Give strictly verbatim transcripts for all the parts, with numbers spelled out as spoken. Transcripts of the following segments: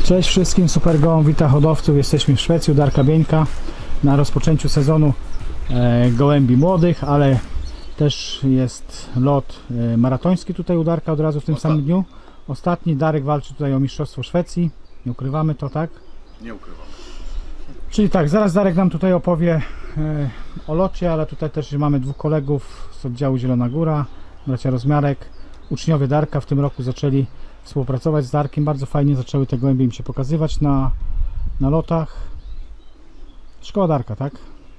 Cześć wszystkim, Super Gołąb wita hodowców. Jesteśmy w Szwecji u Darka Bieńka na rozpoczęciu sezonu e, gołębi młodych, ale też jest lot e, maratoński tutaj u Darka od razu w tym Ostatni. samym dniu. Ostatni. Darek walczy tutaj o mistrzostwo Szwecji. Nie ukrywamy to, tak? Nie ukrywam. Czyli tak, zaraz Darek nam tutaj opowie e, o locie, ale tutaj też mamy dwóch kolegów z oddziału Zielona Góra, bracia Rozmiarek. Uczniowie Darka w tym roku zaczęli współpracować z Darkiem, bardzo fajnie zaczęły te gołębie im się pokazywać na, na lotach. Szkoła Darka, tak?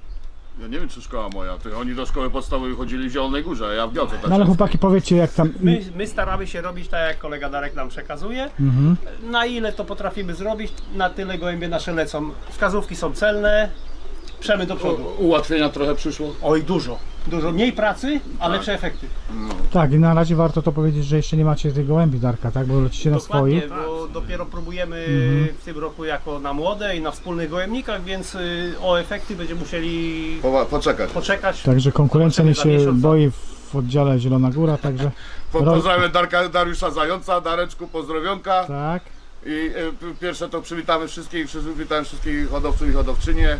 Ja nie wiem, czy szkoła moja, to oni do szkoły podstawowej chodzili w Zielonej Górze, a ja w Białce. Tak no ale chłopaki, powiedzcie jak tam... My, my staramy się robić tak, jak kolega Darek nam przekazuje. Mhm. Na ile to potrafimy zrobić, na tyle gołębie nasze lecą. Wskazówki są celne, przemy do przodu. U, ułatwienia trochę przyszło? Oj, dużo. Dużo mniej pracy, a tak. lepsze efekty. No. Tak, i na razie warto to powiedzieć, że jeszcze nie macie tych gołębi Darka, tak? Bo lecicie na swoich. Bo dopiero próbujemy mhm. w tym roku jako na młode i na wspólnych gołębnikach, więc o efekty będziemy musieli po, poczekać. poczekać. Także konkurencja nie się boi w oddziale Zielona Góra, także... Po, pozdrawiam Darka, Dariusza Zająca, Dareczku, pozdrowionka. Tak. I y, pierwsze to przywitamy wszystkich, przywitamy wszystkich hodowców i hodowczynie.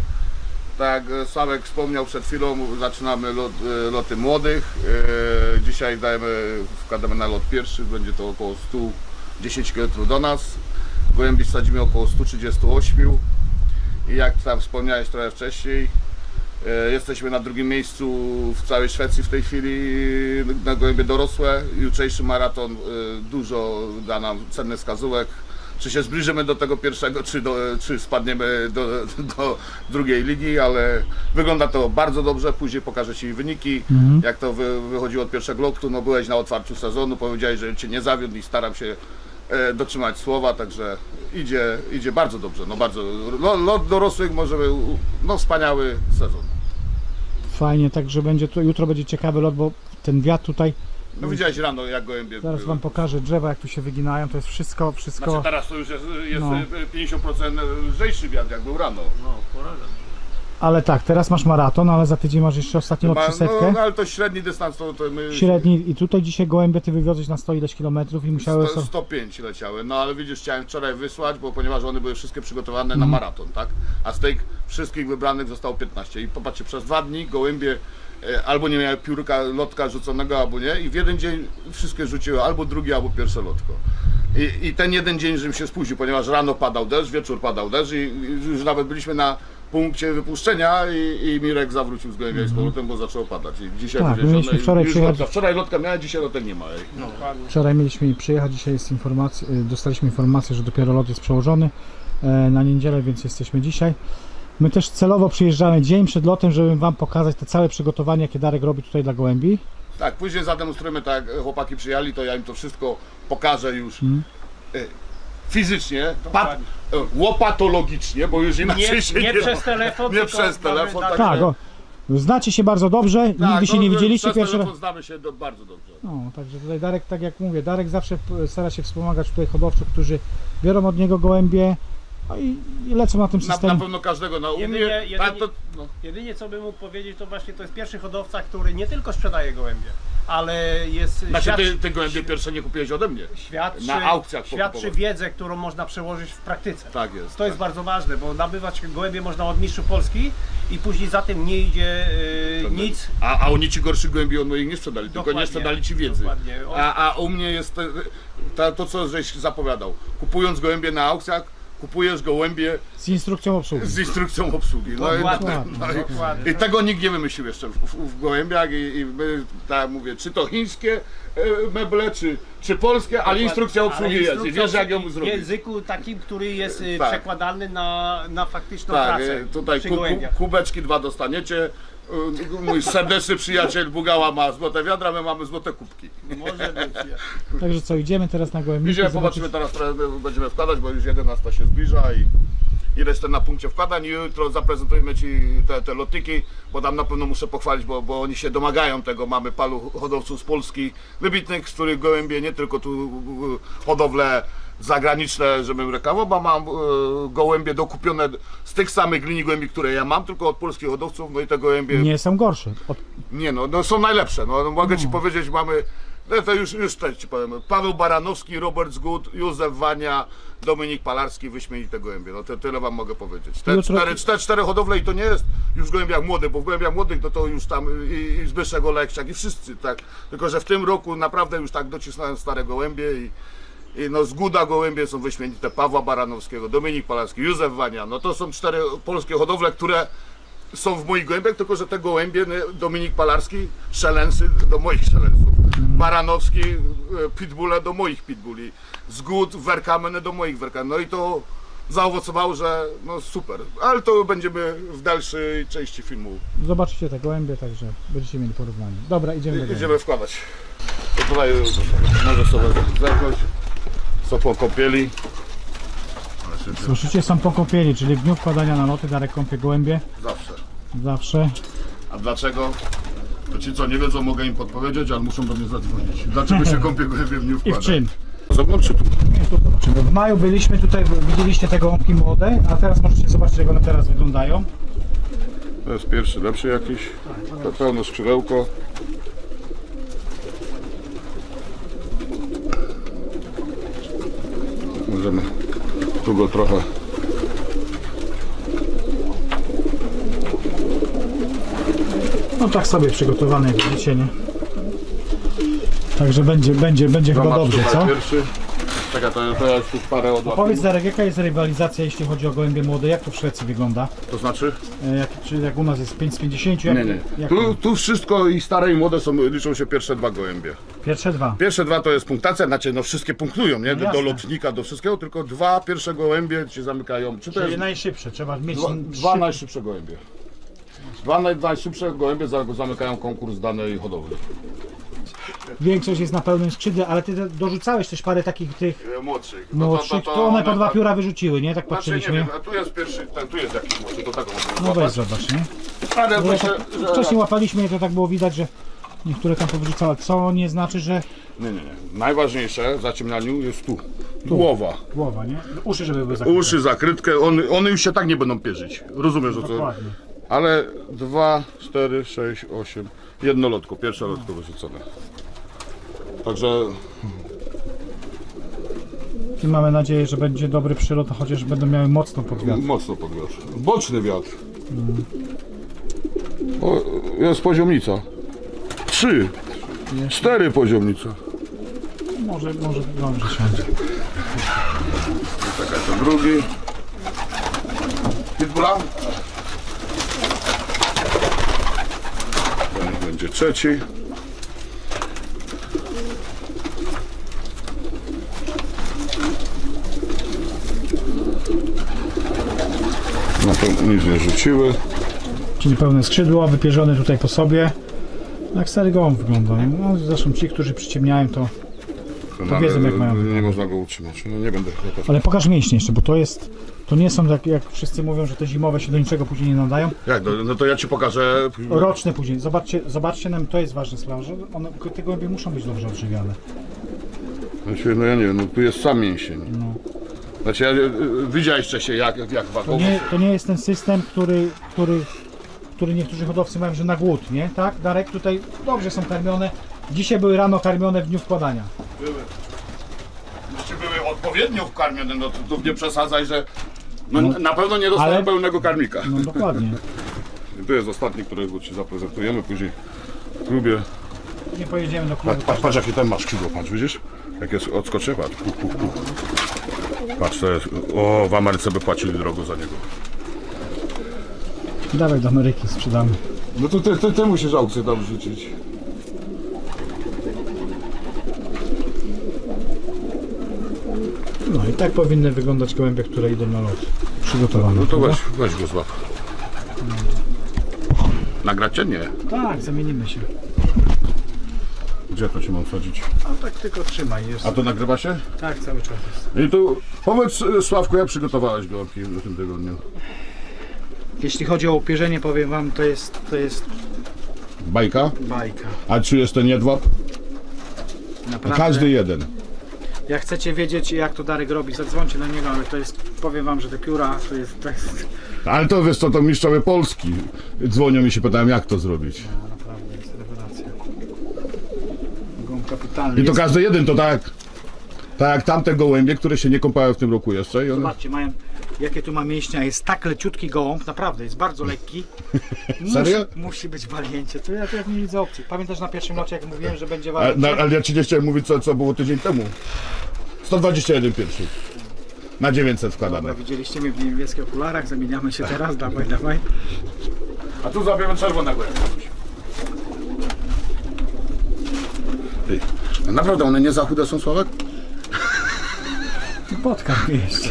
Tak jak Sławek wspomniał przed chwilą, zaczynamy lot, loty młodych. E, dzisiaj dajemy, wkładamy na lot pierwszy, będzie to około sto dziesięć kilometrów do nas. Gołębi sadzimy około sto trzydzieści osiem. I jak tam wspomniałeś trochę wcześniej, e, jesteśmy na drugim miejscu w całej Szwecji w tej chwili na gołębie dorosłe. Jutrzejszy maraton e, dużo da nam cennych wskazówek. Czy się zbliżymy do tego pierwszego, czy, do, czy spadniemy do, do drugiej ligi, ale wygląda to bardzo dobrze. Później pokażę Ci wyniki, mhm. jak to wy, wychodziło od pierwszego lotu. No byłeś na otwarciu sezonu, powiedziałeś, że Cię nie zawiódł i staram się e, dotrzymać słowa, także idzie, idzie bardzo dobrze. No bardzo, lot dorosłych może no wspaniały sezon. Fajnie, także będzie to, jutro będzie ciekawy lot, bo ten wiatr tutaj. No widziałeś rano, jak gołębie Zaraz były. Wam pokażę drzewa, jak tu się wyginają, to jest wszystko, wszystko... Znaczy teraz to już jest, jest no. pięćdziesiąt procent lżejszy wiatr, jak był rano. No, porażam. Ale tak, teraz masz maraton, ale za tydzień masz jeszcze ostatni lot przy setkę. No, ale to średni dystans, to, to my... Średni, i tutaj dzisiaj gołębie Ty wywiozłeś na sto ileś kilometrów i musiały... sto, sto pięć leciały, no ale widzisz, chciałem wczoraj wysłać, bo ponieważ one były wszystkie przygotowane mm. na maraton, tak? A z tych wszystkich wybranych zostało piętnaście i popatrzcie, przez dwa dni gołębie albo nie miały piórka, lotka rzuconego, albo nie i w jeden dzień wszystkie rzuciły albo drugie, albo pierwsze lotko. I, i ten jeden dzień, żebym się spóźnił, ponieważ rano padał deszcz, wieczór padał deszcz i, i już nawet byliśmy na punkcie wypuszczenia i, i Mirek zawrócił z gołębia mm -hmm. z powrotem, bo zaczęło padać. I dzisiaj tak, mieliśmy wczoraj już przyjechać... lotka. Wczoraj lotka miała, dzisiaj lotek nie ma. No. Wczoraj mieliśmy jej przyjechać, dzisiaj jest informacja, dostaliśmy informację, że dopiero lot jest przełożony na niedzielę, więc jesteśmy dzisiaj. My też celowo przyjeżdżamy dzień przed lotem, żeby Wam pokazać te całe przygotowanie, jakie Darek robi tutaj dla gołębi. Tak, później zademonstrujemy, tak jak chłopaki przyjechali, to ja im to wszystko pokażę już hmm. fizycznie, pat, łopatologicznie, bo już inaczej nie, się nie, nie przez telefon, nie przez telefon. Tak, tak o, znacie się bardzo dobrze, tak, nigdy się no, nie widzieliście. Przez telefon znamy się do, bardzo dobrze. No, także tutaj Darek, tak jak mówię, Darek zawsze stara się wspomagać tutaj hodowców, którzy biorą od niego gołębie. No i, i lecą na tym systemie. Na, na pewno każdego na umie. Jedynie, jedynie, tak, to, no. jedynie co bym mógł powiedzieć, to właśnie to jest pierwszy hodowca, który nie tylko sprzedaje gołębie, ale jest... Znaczy świadczy, ty, ty gołębie pierwsze nie kupiłeś ode mnie. Świadczy, na aukcjach świadczy wiedzę, którą można przełożyć w praktyce. Tak jest. To tak. jest bardzo ważne, bo nabywać gołębie można od mistrzów Polski i później za tym nie idzie yy, nic. A, a oni ci gorszych gołębi od moich nie sprzedali, dokładnie, tylko nie sprzedali ci wiedzy. A, a u mnie jest to, to, co żeś zapowiadał. Kupując gołębie na aukcjach, kupujesz gołębie z instrukcją obsługi. Z instrukcją obsługi. No dokładnie, i, no, no, i, i tego nikt nie wymyślił jeszcze w, w, w gołębiach i, i my, tak mówię, czy to chińskie e, meble, czy, czy polskie, dokładnie. Ale instrukcja obsługi ale jest i wiesz jak ją zrobić. W języku takim, który jest tak. przekładany na, na faktyczną tak, pracę. Tutaj ku, ku, kubeczki dwa dostaniecie. Mój serdeczny przyjaciel Bugała ma złote wiadra, my mamy złote kubki. Może być. Także co, idziemy teraz na gołębniki. Idziemy, popatrzymy teraz, będziemy wkładać, bo już jedenasta się zbliża i, i jestem na punkcie wkładań i jutro zaprezentujemy Ci te, te lotyki, bo tam na pewno muszę pochwalić, bo, bo oni się domagają tego. Mamy paru hodowców z Polski wybitnych, z których gołębie nie tylko tu hodowle zagraniczne, żebym reklamował, bo mam e, gołębie dokupione z tych samych linii gołębi, które ja mam, tylko od polskich hodowców, no i te gołębie... Nie są gorsze. Od... Nie no, no są najlepsze, no mogę no. Ci powiedzieć, mamy No to już, już też ci powiem. Paweł Baranowski, Robert Zgód, Józef Wania, Dominik Palarski, wyśmienite gołębie. No to tyle wam mogę powiedzieć. Te Jutro- cztery, cztery, cztery hodowle i to nie jest już w gołębiach młodych, bo w gołębiach młodych no to już tam i, i Zbyszek Olekczak i wszyscy, tak. Tylko, że w tym roku naprawdę już tak docisnąłem stare gołębie i, i no z Guda gołębie są wyśmienite Pawła Baranowskiego, Dominik Palarski, Józef Wania. No to są cztery polskie hodowle, które są w moich gołębiach, tylko że te gołębie, Dominik Palarski, szelensy do moich szelensów. Baranowski, pitbulle do moich pitbulli. Zgód, werkameny do moich werkamen. No i to zaowocowało, że no super. Ale to będziemy w dalszej części filmu. Zobaczycie te gołębie, także będziecie mieli porównanie. Dobra, idziemy do gołębi. Idziemy wkładać. To tutaj może sobie zerknąć. Są po kąpieli. Słyszycie, są po kąpieli, czyli w dniu wkładania na loty Darek kąpie gołębie. Zawsze. Zawsze. A dlaczego? To ci co nie wiedzą, mogę im podpowiedzieć, ale muszą do mnie zadzwonić. Dlaczego się kąpie gołębie w dniu I wkłada? w czym? Zobacz czy tu. Nie, tu zobaczymy. W maju byliśmy tutaj, widzieliście te gołąbki młode, a teraz możecie zobaczyć, jak one teraz wyglądają. To jest pierwszy, lepszy jakiś. To pełne skrzydełko. Możemy tu go trochę. No tak sobie przygotowane, jak widzicie, nie? Także będzie, będzie, będzie chyba Zobacz, dobrze, tutaj co? Pierwszy. Czekaj, to, to ja już tu parę odłapów. Powiedz Darek, jaka jest rywalizacja, jeśli chodzi o gołębie młode? Jak to w Szwecji wygląda? To znaczy? E, Jak, czy jak u nas jest pięć z pięćdziesięciu? Jak, Nie, nie. Jak, Tu, tu wszystko i stare i młode są, liczą się pierwsze dwa gołębie. Pierwsze dwa. Pierwsze dwa to jest punktacja, znaczy no wszystkie punktują, nie? Do, jasne. do lotnika, do wszystkiego, tylko dwa pierwsze gołębie ci zamykają. Czy to Czyli jest najszybsze, trzeba mieć dwa, szyb- dwa najszybsze gołębie. Dwa naj, najszybsze gołębie za- zamykają konkurs danej hodowli. Większość jest na pełnym skrzydle, ale ty dorzucałeś też parę takich tych E, Młodszych. To, młodszych, to one po dwa pióra wyrzuciły, nie? Tak Znaczy nie patrzyliśmy. wiem, a tu jest pierwszy, ten, tu jest jakiś młodszy, to taką można No weź złapać. zobacz, nie? Ale Bo to ja się, tak, że... wcześniej łapaliśmy je, to tak było widać, że niektóre tam powyrzucały, co nie znaczy, że Nie, nie, nie. Najważniejsze w zaciemnianiu jest tu. Głowa. głowa, nie? Uszy, żeby były zakryte. Uszy, zakrytkę, one, one już się tak nie będą pierzyć. Rozumiesz o co? Dokładnie. Ale dwa, cztery, sześć, osiem. Jedno lotko, pierwsze lotko wyrzucone. Także I mamy nadzieję, że będzie dobry przylot, chociaż będą miały mocno pod wiatr. mocno pod wiatr. Boczny wiatr. O, jest poziomnica. Trzy. Cztery poziomnica. Może, może dobrze siądzie. Czekaj, to drugi. Pitbulla. Ten będzie trzeci. No to nic nie rzuciły. Czyli pełne skrzydło, wypierzone tutaj po sobie. Jak stary gołąb wygląda. No, zresztą ci, którzy przyciemniają to. No, wiedzą, jak mają nie można go utrzymać. No nie będę chłopać. Ale pokaż mięśnie jeszcze, bo to jest. To nie są tak, jak wszyscy mówią, że te zimowe się do niczego później nie nadają. Jak? No, no to ja ci pokażę. Roczne później. Zobaczcie, zobaczcie nam, to jest ważna sprawa, że one, te gołębie muszą być dobrze odżywiane. Znaczy, no ja nie wiem, no tu jest sam mięsień. No. Znaczy, ja, y, widziałeś wcześniej jak, jak To wagowo. nie, to nie jest ten system, który, który, który niektórzy hodowcy mają, że na głód, nie? Tak? Darek, tutaj dobrze są karmione. Dzisiaj były rano karmione w dniu wkładania. Były. Jeśli były odpowiednio wkarmione, no to, to nie przesadzaj, że no, No. na pewno nie dostają Ale- pełnego karmika. No dokładnie. I tu jest ostatni, którego ci zaprezentujemy później w klubie. Nie pojedziemy do klubu. Patrz, patrz, patrz jaki ten ma skrzydło, patrz, widzisz? Jak jest odskoczy, patrz. Pu, pu, pu. Patrz, to jest, o, w Ameryce by płacili drogo za niego. Dawaj do Ameryki, sprzedamy. No to ty, ty, ty musisz aukcję tam wrzucić. No i tak powinny wyglądać gołębie, które idą na lot. Przygotowane. No to prawda? weź, weź go złap. Nagracie? Nie. Tak, zamienimy się. Gdzie to ci mam wsadzić? A tak tylko trzymaj, jest. A to nagrywa się? Tak, cały czas jest. I tu powiedz Sławku, jak przygotowałeś gołąbki w tym tygodniu? Jeśli chodzi o upierzenie, powiem wam, to jest, to jest Bajka? bajka. A czy jest ten jedwab? Naprawdę. Każdy jeden. Jak chcecie wiedzieć, jak to Darek robi, zadzwońcie na niego, ale to jest, powiem wam, że te pióra to jest, to jest Ale to wiesz co, to mistrzowie Polski dzwonią i się pytają, jak to zrobić. no, naprawdę jest rewelacja. Gąbka kapitalny. I to Jest- każdy jeden to tak. Tak jak tamte gołębie, które się nie kąpały w tym roku jeszcze. I one... Zobaczcie, mają, jakie tu ma mięśnia, jest tak leciutki gołąb, naprawdę, jest bardzo lekki. Serio? Musi, musi być walięcie, to ja, to ja nie widzę opcji. Pamiętasz na pierwszym locie, jak mówiłem, że będzie A, walięcie? na, ale ja ci nie chciałem mówić, co, co było tydzień temu. sto dwadzieścia jeden pierwszy. Na dziewięćset wkładamy. Dobra, widzieliście mnie w niebieskich okularach, zamieniamy się teraz, dawaj, dawaj. A tu zrobimy czerwonego. Ty, a naprawdę one nie za chude są, Sławek? Podkar jeszcze.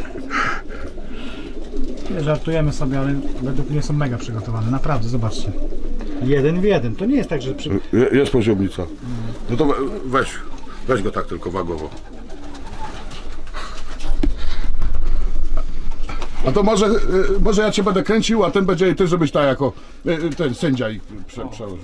Nie żartujemy sobie, ale według mnie są mega przygotowane, naprawdę, zobaczcie. Jeden w jeden, to nie jest tak, że przy... Je, jest poziomnica. No to we- weź, weź go tak tylko wagowo. A to może, y, może ja cię będę kręcił, a ten będzie ty, żebyś tak jako y, y, ten sędzia i prze, przełożył.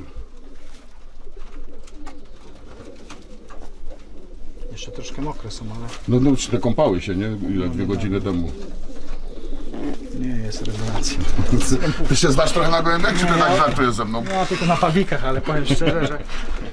Jeszcze troszkę mokre są, ale No, no te kąpały się, nie? Ile, dwie godziny temu. nie jest rewelacja. Ty się znasz trochę na gołębiach, czy ty tak żartujesz ze mną? No tylko na pawikach, ale powiem szczerze, że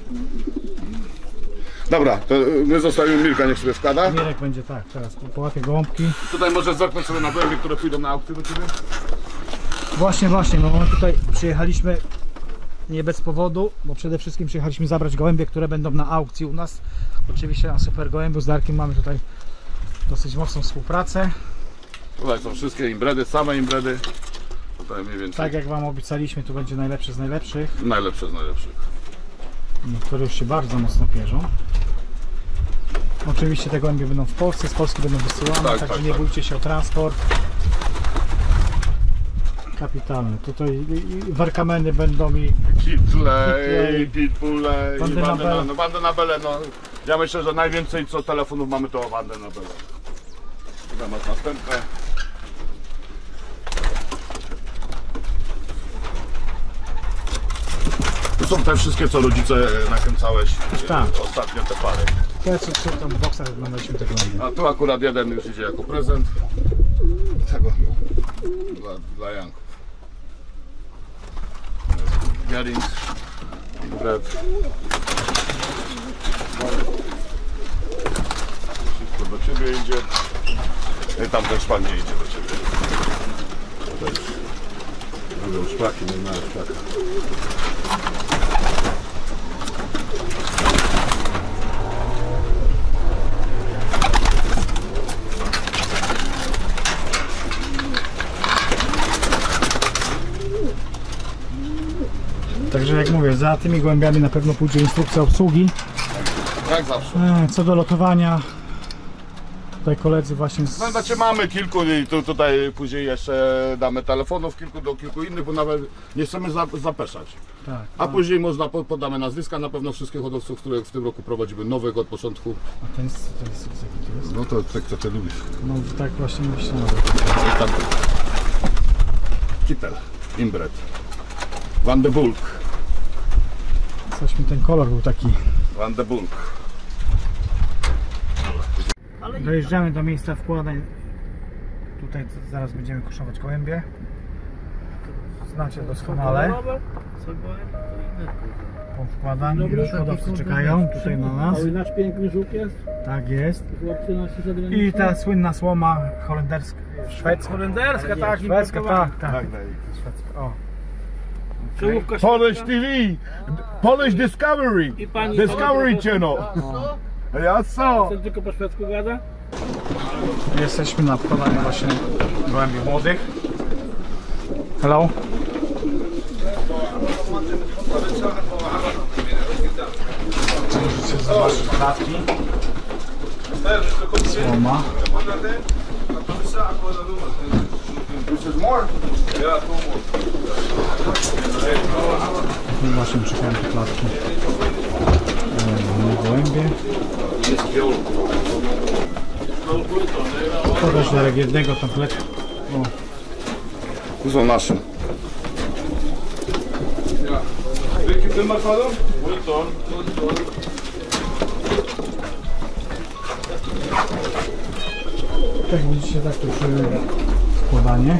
Dobra, to y, my zostawimy Mirka, niech sobie wkłada. Mirek będzie tak, teraz połapie gołąbki. Tutaj możesz zerknąć sobie na gołębie, które pójdą na aukcję do ciebie. Właśnie, właśnie, no my tutaj przyjechaliśmy nie bez powodu, bo przede wszystkim przyjechaliśmy zabrać gołębie, które będą na aukcji u nas. Oczywiście na Super Gołębiu z Darkiem mamy tutaj dosyć mocną współpracę. Tutaj są wszystkie imbredy, same imbredy. Tutaj mniej więcej Tak jak Wam obiecaliśmy, tu będzie najlepszy z najlepszych. najlepsze z najlepszych. Niektóre już się bardzo mocno pierzą. Oczywiście te gołębie będą w Polsce, z Polski będą wysyłane, Tak, także tak, nie tak. bójcie się o transport. Kapitalny. Tutaj i- i warkameny będą i Kitley, Pitbulley, Wandę i na Wandę Belle. na, no, Wandę na Belle, no. Ja myślę, że najwięcej co telefonów mamy to o Wandę na Belle. Tutaj masz następne. To są te wszystkie, co rodzice nakręcałeś e, Tak. ostatnio te pary. te, co, co tam w boksach oglądaliśmy te gołębie. A tu akurat jeden już idzie jako prezent. Tego dla, dla Janków. Gerings, Bread. Wszystko do ciebie idzie. I tam też pan nie idzie do ciebie. To już robią szplaki, nie mają szplaka. Także jak mówię, za tymi gołębiami na pewno pójdzie instrukcja obsługi. Jak zawsze. E, Co do lotowania, tutaj koledzy właśnie z... No znaczy mamy kilku i tu, tutaj później jeszcze damy telefonów kilku do kilku innych, bo nawet nie chcemy za, zapeszać. Tak, A później można po- podamy nazwiska na pewno wszystkich hodowców, które w tym roku prowadzimy nowych od początku. a ten jest, ten jest, jaki to jest? No to tak co ty lubisz. No tak właśnie myślałem. I tam Kittel, Inbred, Van de Bulk, Coś mi ten kolor był taki. Van de Bulk. Dojeżdżamy do miejsca wkładań. Tutaj z- zaraz będziemy koszować gołębie. Znacie doskonale. Po wkładaniu już hodowcy czekają tutaj na nas. A nasz piękny żółk jest? Tak jest. Chłopcy nasi zagraniczni? I ta słynna słoma holenderska, szwedzka. Holenderska, tak, Szwedzka, importowana. tak, tak. Szwedzka, o. Czołówka Polish szwedzka. T V, Polish Discovery, I pani Discovery Olga- Channel. Ja co? Ten tylko po szwedzku gada? Jesteśmy na wkładaniu właśnie gołębi młodych. Hello. Możecie zobaczyć klatki. Słoma. Tu właśnie czekają te klatki. E, gołębie. Pokaż Darek jednego kompletu. O, Tu są nasze. tak widzicie, tak to przy składanie.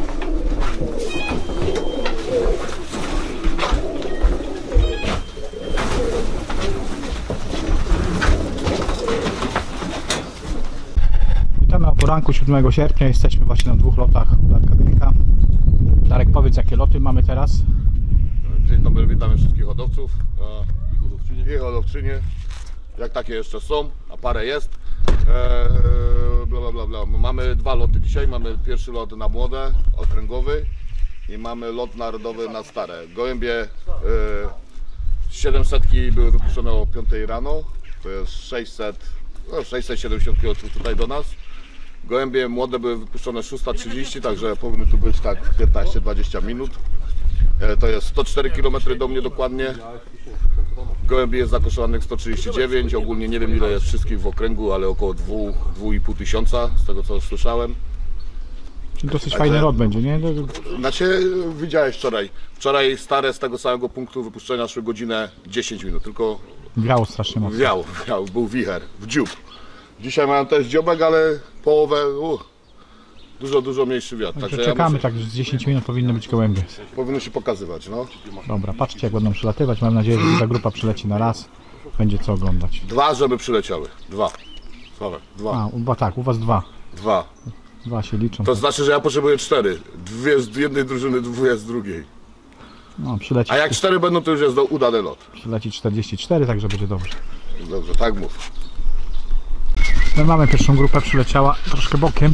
poranku siódmego sierpnia jesteśmy właśnie na dwóch lotach u Darka Dynka. Darek, powiedz, jakie loty mamy teraz? Dzień dobry, witamy wszystkich hodowców e, i hodowczynie. I hodowczynie. Jak takie jeszcze są, a parę jest. E, bla, bla, bla, bla. Mamy dwa loty dzisiaj. Mamy pierwszy lot na młode, okręgowy i mamy lot narodowy na stare. Gołębie e, siedemset były wypuszczone o piątej rano. To jest sześćset, no sześćset siedemdziesiąt kilometrów tutaj do nas. Gołębie młode były wypuszczone szósta trzydzieści, także powinny tu być tak piętnaście dwadzieścia minut. To jest sto cztery kilometry do mnie dokładnie. Gołębi jest zakoszowanych sto trzydzieści dziewięć, ogólnie nie wiem ile jest wszystkich w okręgu, ale około dwa i pół tysiąca z tego co słyszałem. Dosyć Także- fajny lot będzie, nie? Znaczy widziałeś wczoraj, wczoraj stare z tego samego punktu wypuszczenia szły godzinę dziesięć minut, tylko Wiało strasznie mocno. wiał, wiał, był wicher, w dziób. Dzisiaj mają też dziobek, ale połowę, uh, dużo, dużo mniejszy wiatr, Także także czekamy, ja tak z dziesięć minut powinny być gołębie. muszę, powinno się pokazywać, no. Dobra, patrzcie jak będą przylatywać. Mam nadzieję, że ta grupa przyleci na raz. Będzie co oglądać. Dwa, żeby przyleciały, dwa. Sławek, dwa, A, u, ba- tak, u was dwa. dwa. Dwa się liczą. To znaczy, że ja potrzebuję cztery. Dwie z jednej drużyny, dwie z drugiej. No, przyleci, A jak cztery będą, to już jest do, udany lot. przyleci czterdzieści cztery, także będzie dobrze. Dobrze, tak mów. My mamy pierwszą grupę, przyleciała troszkę bokiem.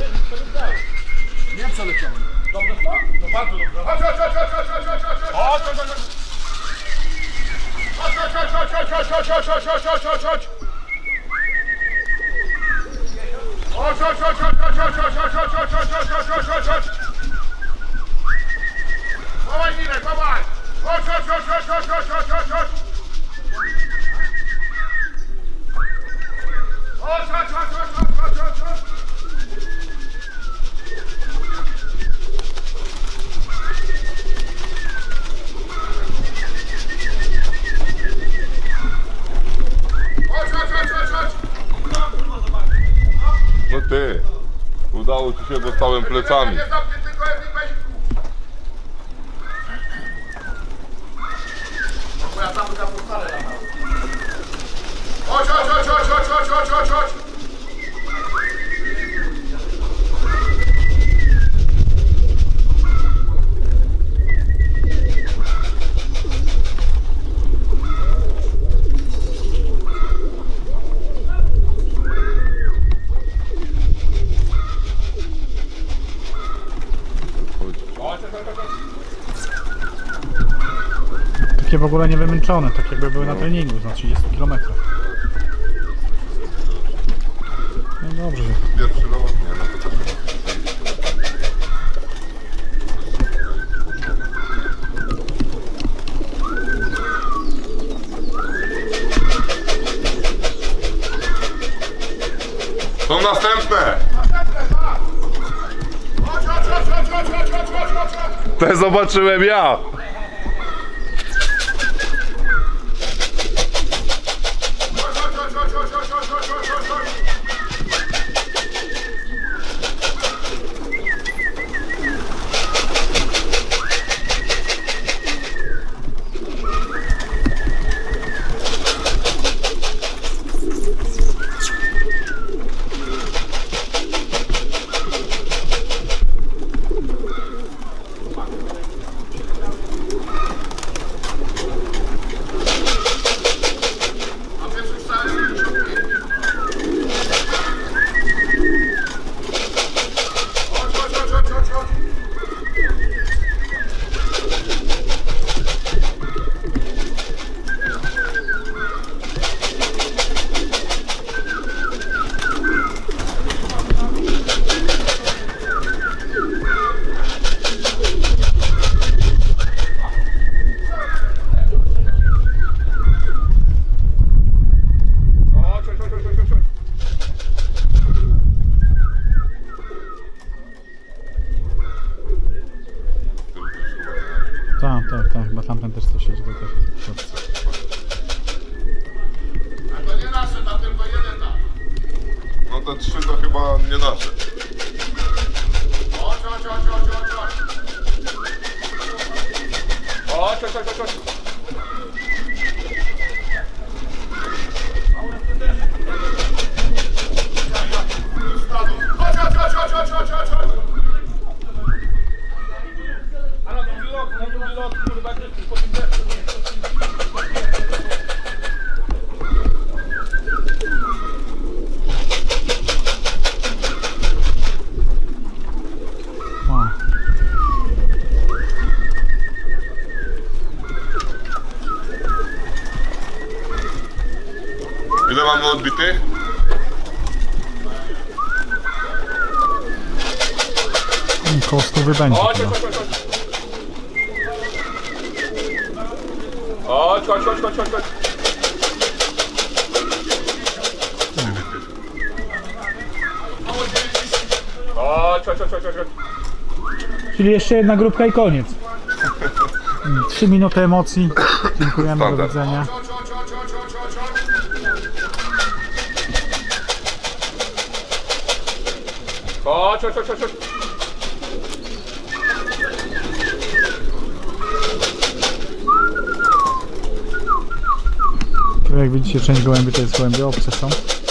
Nie przeleciałem. Dobrze to? To bardzo dobrze. Chodź, chodź, chodź, chodź, chodź, chodź, chodź, chodź, chodź, chodź, chodź. Chodź, chodź, chodź, chodź, chodź, chodź, chodź, chodź, chodź, chodź, chodź, chodź. Chodź, chodź, chodź, chodź, chodź, chodź, chodź, chodź, chodź, chodź, chodź, chodź, chodź, chodź. Chowaj Mirek, chowaj. Chodź, chodź, chodź, chodź, chodź, chodź, chodź, chodź, chodź. Chodź, chodź, chodź, chodź, chodź, chodź, chodź. Chodź, chodź, chodź, chodź, chodź. No ty, udało ci się, dostałem plecami. Nie zamknij tylko Ewiku. Bo ja tam tam postarę na nas. Chodź, chodź, chodź, chodź, chodź, chodź, chodź, chodź, chodź. Takie w ogóle nie wymęczone, tak jakby były na treningu na trzydziestu kilometrach. No dobrze. Pierwszy lot, nie, no to też są następne! Chodź, chodź, chodź, chodź, chodź, chodź, chodź, chodź, chodź, chodź. Te zobaczyłem ja! Chodź, chodź, chodź, chodź, chodź, chodź, chodź, chodź, chodź, chodź. A pierwszy wstałem i chodź, chodź, chodź, chodź, chodź, chodź. Chodź, chodź, chodź, chodź, chodź, chodź. Tak, tak, tak, chyba tamten też coś siedzi do tego. A to nie nasze, tam tylko jeden tam. No te trzy to chyba nie nasze. Chodź, chodź, chodź, chodź, chodź, chodź. Chodź, chodź, chodź, chodź, chodź. Chodź, odbity. Koło stówy będzie. Chodź, chyba. chodź, chodź, chodź. Chodź, chodź, chodź, chodź, chodź, chodź. Chodź, chodź, chodź, chodź, chodź. Czyli jeszcze jedna grupka i koniec. Trzy minuty emocji. Dziękujemy, do Standard. widzenia. Chodź, chodź, chodź, chodź, chodź. Tu jak widzicie, część gołębi to jest gołębie obce są.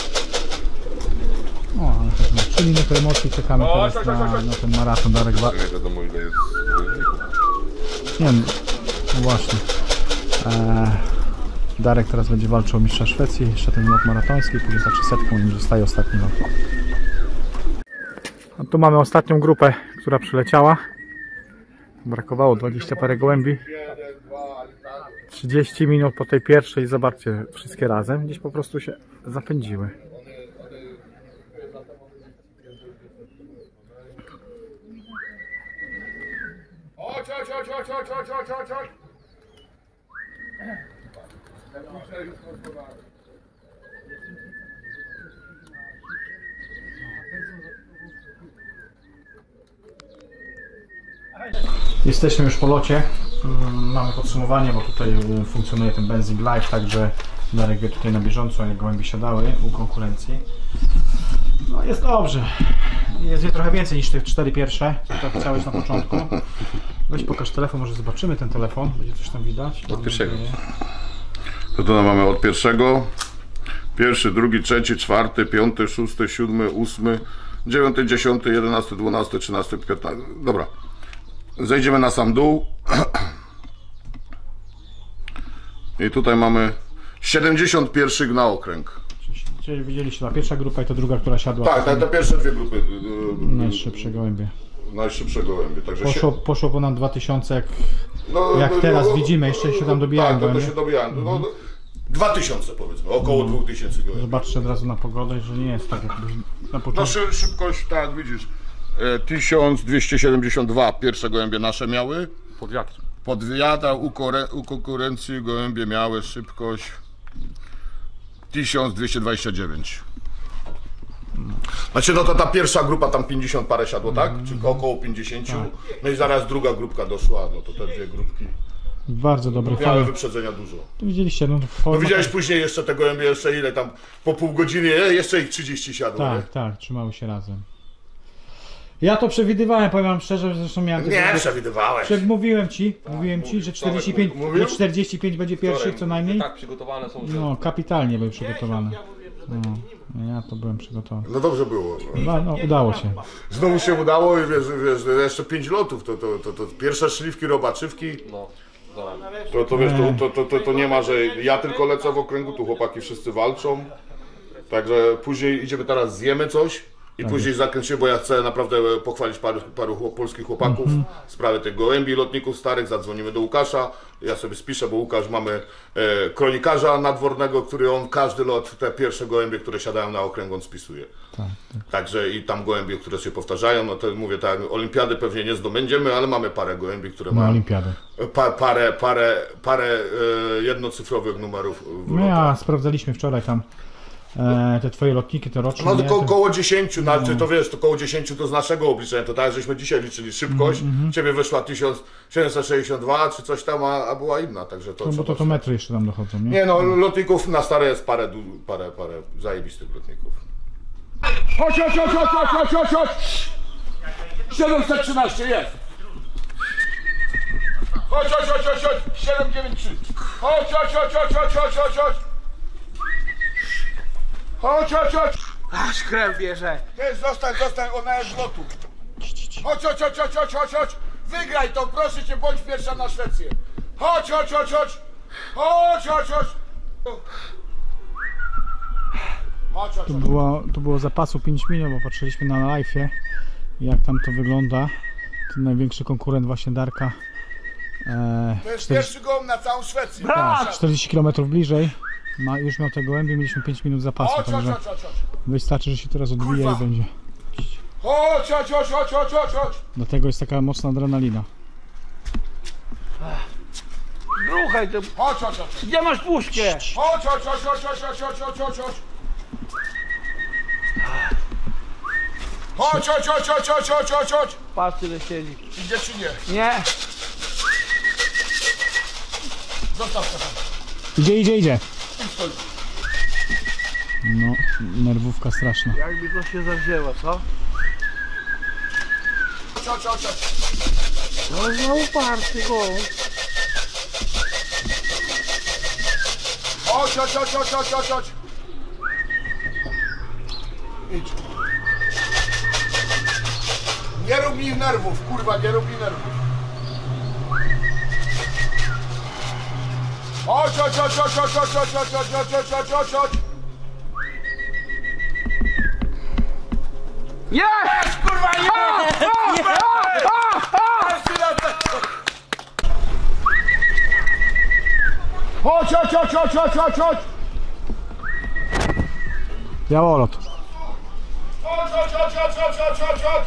O, ale tak no, trzy minuty emocji, czekamy teraz na, na ten maraton. Darek Wa- Nie wiadomo ile jest wyników. Nie wiem, no właśnie. Eee, Darek teraz będzie walczył o mistrza Szwecji, jeszcze ten lot maratoński, później za trzysetką i zostaje ostatni lot. A tu mamy ostatnią grupę, która przyleciała. Brakowało dwadzieścia parę gołębi. trzydzieści minut po tej pierwszej, zobaczcie, wszystkie razem gdzieś po prostu się zapędziły. Chodź, chodź, chodź, chodź, chodź, chodź, chodź, chodź, chodź. Jesteśmy już po locie. Mm, Mamy podsumowanie, bo tutaj y, funkcjonuje ten Benzing Live, także Darek wie tutaj na bieżąco, jak gołębie siadały u konkurencji. No jest dobrze. Jest je trochę więcej niż te cztery pierwsze, co tak chciałeś na początku. Weź pokaż telefon, może zobaczymy ten telefon, będzie coś tam widać. Od pierwszego. To tu mamy od pierwszego. Pierwszy, drugi, trzeci, czwarty, piąty, szósty, siódmy, ósmy, dziewiąty, dziesiąty, jedenasty, dwunasty, trzynasty, piętnasty. Dobra. Zejdziemy na sam dół. I tutaj mamy siedemdziesiąt jeden na okręg. Czyli widzieliście, ta pierwsza grupa i ta druga, która siadła. Tak, te, te pierwsze dwie grupy. Najszybsze gołębie. Najszybsze gołębie. Także Poszło, poszło ponad dwa tysiące, jak, No, jak no, teraz no, widzimy, jeszcze się tam dobijają Tak, to, to gołębie. się dobijają. No, no, dwa tysiące powiedzmy, około dwa tysiące gołębi. Zobaczcie od razu na pogodę, że nie jest tak jak na No początku. szy, szybkość, tak widzisz, e, tysiąc dwieście siedemdziesiąt dwa pierwsze gołębie nasze miały. Pod wiatr. Pod wiatr, u, kore, u konkurencji gołębie miały szybkość tysiąc dwieście dwadzieścia dziewięć. Znaczy no to ta pierwsza grupa tam pięćdziesiąt parę siadło, tak? Czy około pięćdziesiąt. No i zaraz druga grupka doszła, no to te dwie grupki Bardzo dobry miały fajny. wyprzedzenia dużo. Tu widzieliście, no, No forma, widziałeś później jeszcze te gołębie, jeszcze ile tam, po pół godziny, e, jeszcze ich trzydzieści siadło, nie? Tak, tak, trzymały się razem. Ja to przewidywałem, powiem wam szczerze, zresztą miałem... Nie, takie- przewidywałeś. Prze- Mówiłem ci, mówiłem ci, że czterdzieści pięć, Mówił? że czterdzieści pięć będzie pierwszych co najmniej. Tak przygotowane są, że... No, kapitalnie były przygotowane. No, ja to byłem przygotowany. No dobrze było. No, no udało się. Znowu się udało i wiesz, wiesz jeszcze pięć lotów, to, to, to, to pierwsze szlifki, robaczywki, No, zobacz. to, to wiesz, to, to, to, to nie ma, że ja tylko lecę w okręgu, tu chłopaki wszyscy walczą, także później idziemy teraz, zjemy coś i później zakręcimy, bo ja chcę naprawdę pochwalić paru, paru chłop, polskich chłopaków w sprawie tych gołębi, lotników starych, zadzwonimy do Łukasza, ja sobie spiszę, bo Łukasz mamy e, kronikarza nadwornego, który on każdy lot, te pierwsze gołębie, które siadają na okręg, on spisuje. Tak, tak. Także i tam gołębie, które się powtarzają, no to mówię tak, olimpiady pewnie nie zdobędziemy, ale mamy parę gołębi, które Na mają olimpiadę. pa, parę, parę, parę e, jednocyfrowych numerów w No ja sprawdzaliśmy wczoraj tam e, te twoje lotniki, te roczne. No to nie? ko Te- koło dziesięć, znaczy to wiesz, to koło dziesięć to z naszego obliczenia, to tak jak żeśmy dzisiaj liczyli szybkość, ciebie wyszła tysiąc siedemset sześćdziesiąt dwa czy coś tam, a, a była inna, także to No bo trzeba- to, to metry jeszcze tam dochodzą, nie? Nie no, lotników na stare jest parę, du- parę, parę zajebistych lotników. Chodź, chodź, chodź, chodź, chodź, chodź, chodź, chodź! siedemset trzynaście jest! Chodź, chodź, chodź, chodź, chodź! siedem dziewięć trzy! Chodź, chodź, chodź, chodź, chodź, chodź, chodź, chodź! Chodź, chodź, chodź! Aż krew bierze. Nie, zostań, zostań, ona jest z lotu. Chodź, chodź, chodź, chodź, chodź, chodź, chodź! Wygraj to, proszę cię, bądź pierwsza na Szwecję! Chodź, chodź, chodź, chodź! Chodź, chodź, chodź! Chodź, chodź, Tu chodź. było, tu było zapasu pięć minut, bo patrzyliśmy na live'ie, jak tam to wygląda. Ten największy konkurent właśnie Darka. E, To jest czterdzieści, pierwszy gołąb na całą Szwecję. tak, czterdzieści kilometrów bliżej. Ma, już miał te gołębie, mieliśmy pięć minut zapasu, Chodź, chodź, także chodź, chodź, chodź. wystarczy, że się teraz odbija i będzie. Chodź, chodź, chodź, chodź, chodź, chodź, chodź. Dlatego jest taka mocna adrenalina. Ruchaj to. Chodź, chodź, chodź. Gdzie masz puszkę? Chodź, chodź, chodź, chodź, chodź, chodź, chodź, chodź, chodź, chodź. Chodź, chodź, chodź, chodź, chodź, chodź, chodź, chodź. Patrz tyle siedzi. Idzie czy nie? Nie. Zostaw to tam. Idzie, idzie, idzie. No, nerwówka straszna. Jakby to się zawzięło, co? Chodź, chodź, chodź. No no uparty go. Chodź, chodź, chodź, chodź, chodź, chodź, chodź. Idź. Nie rób mi nerwów, kurwa, nie rób mi nerwów. Chodź, chodź, chodź, chodź, chodź, chodź, chodź, chodź, chodź, chodź, chodź, chodź, chodź, chodź. Jest! Kurwa, nie! Chodź, chodź, chodź, chodź, chodź, chodź, chodź. Białolot. Chodź, chodź, chodź, chodź, chodź, chodź, chodź, chodź.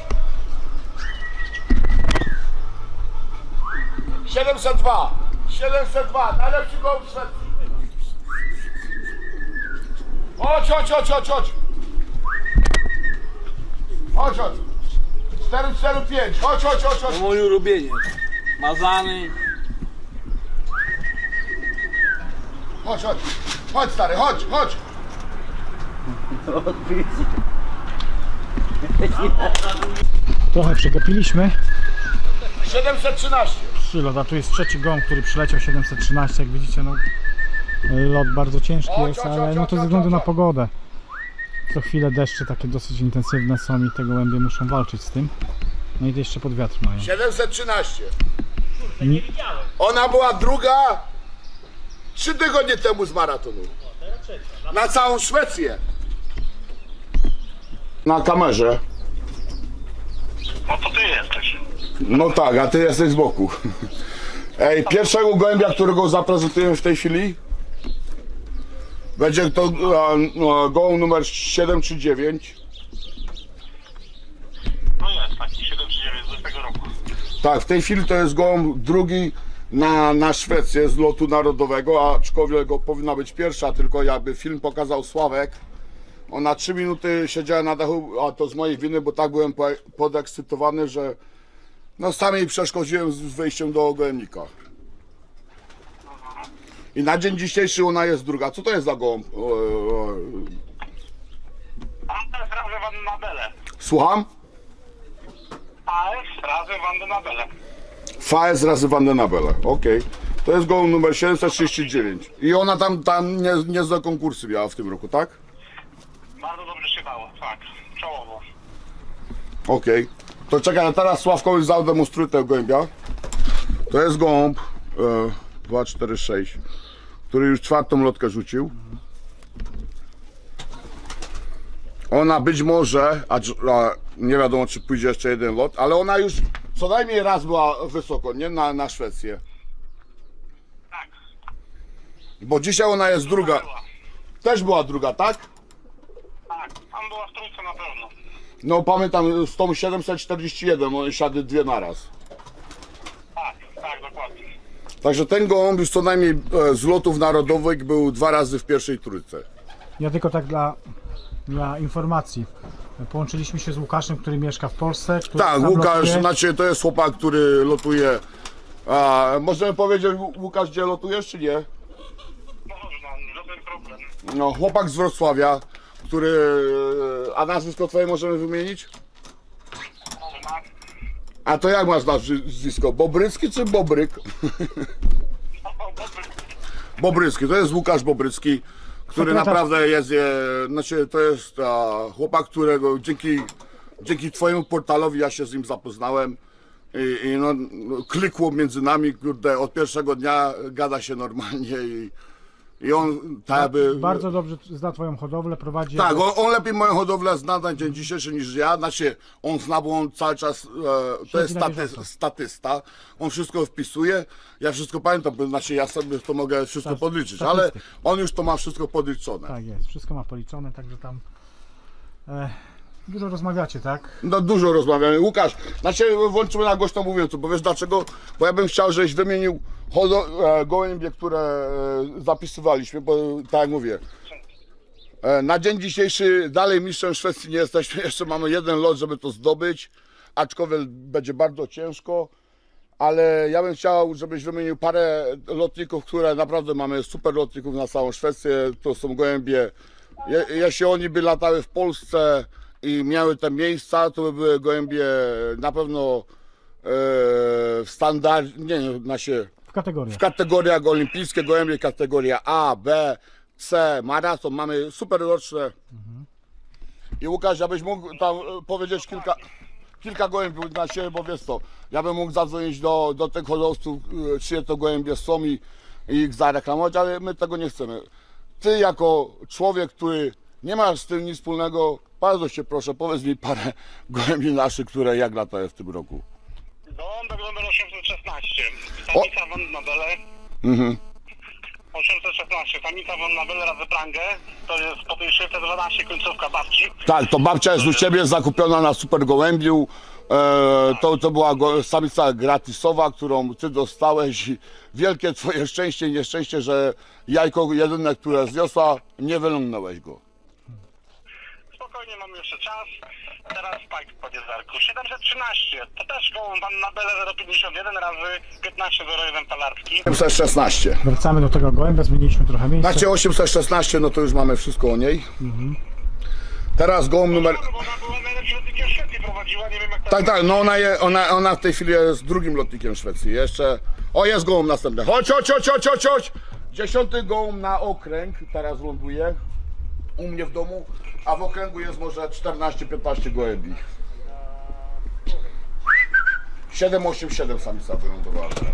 siedemset dwa. siedemset dwa. Najlepszy gołąb w Szwecji. Chodź, chodź, chodź, chodź, chodź. Chodź, chodź. cztery cztery pięć. Chodź, chodź, chodź, chodź. To mój ulubieniec. Mazany. Chodź, chodź. Chodź, stary, chodź, chodź. Trochę przegapiliśmy. siedemset trzynaście. Przylot, a tu jest trzeci gołąb, który przyleciał siedemset trzynaście, jak widzicie, no lot bardzo ciężki Chodź, jest, chodź, ale chodź, no to ze chodź, względu chodź, na chodź. pogodę. Co chwilę deszcze takie dosyć intensywne są i te gołębie muszą walczyć z tym. No i to jeszcze pod wiatr mają. siedemset trzynaście. Nie, Ona była druga trzy tygodnie temu z maratonu. Na całą Szwecję. Na kamerze. No to ty jesteś. No tak, a ty jesteś z boku. Ej, pierwszego gołębia, którego zaprezentujemy w tej chwili, będzie to e, gołąb numer siedem trzy dziewięć. No jest taki siedem trzy dziewięć z zeszłego roku. Tak, w tej chwili to jest gołąb drugi na, na Szwecję z lotu narodowego, aczkolwiek go powinna być pierwsza, tylko jakby film pokazał Sławek. Ona trzy minuty siedziała na dachu, a to z mojej winy, bo tak byłem po- podekscytowany, że no sam jej przeszkodziłem z wejściem do gołębnika. I na dzień dzisiejszy ona jest druga. Co to jest za gołąb? E, e, A jest razy Wandy na Bele. Słucham? A jest razy Wandy na Bele. V S razy Vandenabele, okej. To jest gołąb numer siedemset trzydzieści dziewięć. I ona tam, tam nie, niezłe konkursy miała w tym roku, tak? Bardzo dobrze się dało, tak. Czołowo. Okej. To czekaj, a teraz Sławkowi zademonstruję tego gołębia. To jest gołąb e, dwa cztery sześć, który już czwartą lotkę rzucił. Ona być może, a, a nie wiadomo czy pójdzie jeszcze jeden lot, ale ona już co najmniej raz była wysoko, nie? Na, na Szwecję. Tak. Bo dzisiaj ona jest druga. Była. Też była druga, tak? Tak, tam była w trójce na pewno. No pamiętam z tą siedemset czterdzieści jeden, one siadły dwie naraz. Tak, tak, dokładnie. Także ten gołąb już co najmniej e, z lotów narodowych był dwa razy w pierwszej trójce. ja tylko tak dla, dla informacji. Połączyliśmy się z Łukaszem, który mieszka w Polsce. Który Tak, tam Łukasz, lotuje. znaczy to jest chłopak, który lotuje. A, możemy powiedzieć, Łukasz, gdzie lotujesz, czy nie? Można, żaden problem. No, chłopak z Wrocławia, który. A nazwisko twoje możemy wymienić? Można. A to jak masz nazwisko? Bobrycki czy Bobryk? O, dobry. Bobrycki, to jest Łukasz Bobrycki, który Sekretarz- naprawdę jest, e, znaczy to jest a, chłopak, którego dzięki, dzięki twojemu portalowi ja się z nim zapoznałem i, i no, no, klikło między nami, kurde, od pierwszego dnia gada się normalnie i I on tak jakby... Bardzo dobrze zna twoją hodowlę, prowadzi... Tak, on, on lepiej moją hodowlę zna na dzień dzisiejszy niż ja, znaczy on zna, bo on cały czas, e, to jest na staty, bieżąco. statysta, on wszystko wpisuje, ja wszystko pamiętam, bo znaczy ja sobie to mogę wszystko Tak, podliczyć, statystyk. ale on już to ma wszystko podliczone. Tak jest, wszystko ma policzone, także tam e, dużo rozmawiacie, tak? No dużo rozmawiamy. Łukasz, znaczy włączymy na głośno mówiącą, bo wiesz dlaczego? Bo ja bym chciał, żebyś wymienił hodo, e, gołębie, które e, zapisywaliśmy, bo tak jak mówię, e, na dzień dzisiejszy dalej mistrzem Szwecji nie jesteśmy, jeszcze mamy jeden lot, żeby to zdobyć, aczkolwiek będzie bardzo ciężko, ale ja bym chciał, żebyś wymienił parę lotników, które naprawdę mamy super lotników na całą Szwecję, to są gołębie, je, jeśli oni by latały w Polsce i miały te miejsca, to by były gołębie na pewno e, w standardzie, nie wiem, na się, W kategorii. w kategoriach olimpijskie gołębie, kategoria A, B, C, maraton, mamy super roczne. I Łukasz, abyś mógł tam e, powiedzieć kilka, kilka gołębi na siebie, bo wiesz co, ja bym mógł zadzwonić do, do tych hodowców, e, czyje to gołębie są i, i ich zareklamować, ale my tego nie chcemy. Ty jako człowiek, który nie masz z tym nic wspólnego, bardzo cię proszę, powiedz mi parę gołębi naszych, które jak latają w tym roku. Gołąbek numer osiemset szesnaście. Samica Van Nabele. Mhm. osiemset szesnaście. Samica Van Nabele razy prangę. To jest po tej szyfrze dwanaście końcówka babci. Tak, to babcia jest u ciebie zakupiona na super gołębiu. E, to, to była go, samica gratisowa, którą ty dostałeś. Wielkie twoje szczęście i nieszczęście, że jajko jedyne, które zniosła, nie wylągnąłeś go. Spokojnie, mamy jeszcze czas. Teraz Spike po niezarku. siedemset trzynaście. To też gołąb Van Nabele zero pięćdziesiąt jeden razy piętnaście zero jeden Talarski. osiemset szesnaście. Wracamy do tego gołębia, zmieniliśmy trochę miejsca. Znaczy osiemset szesnaście, no to już mamy wszystko o niej. Teraz gołąb numer... Bo ona była najlepszym lotnikiem w Szwecji, prowadziła, nie wiem jak to... Tak, tak, no ona, je, ona, ona w tej chwili jest drugim lotnikiem Szwecji. Jeszcze... O, jest gołąb następny. Chodź, chodź, chodź, chodź, chodź, chodź. Dziesiąty gołąb na okręg teraz ląduje u mnie w domu, a w okręgu jest może czternaście piętnaście gołębi. siedem osiem siedem samica wylądowała teraz.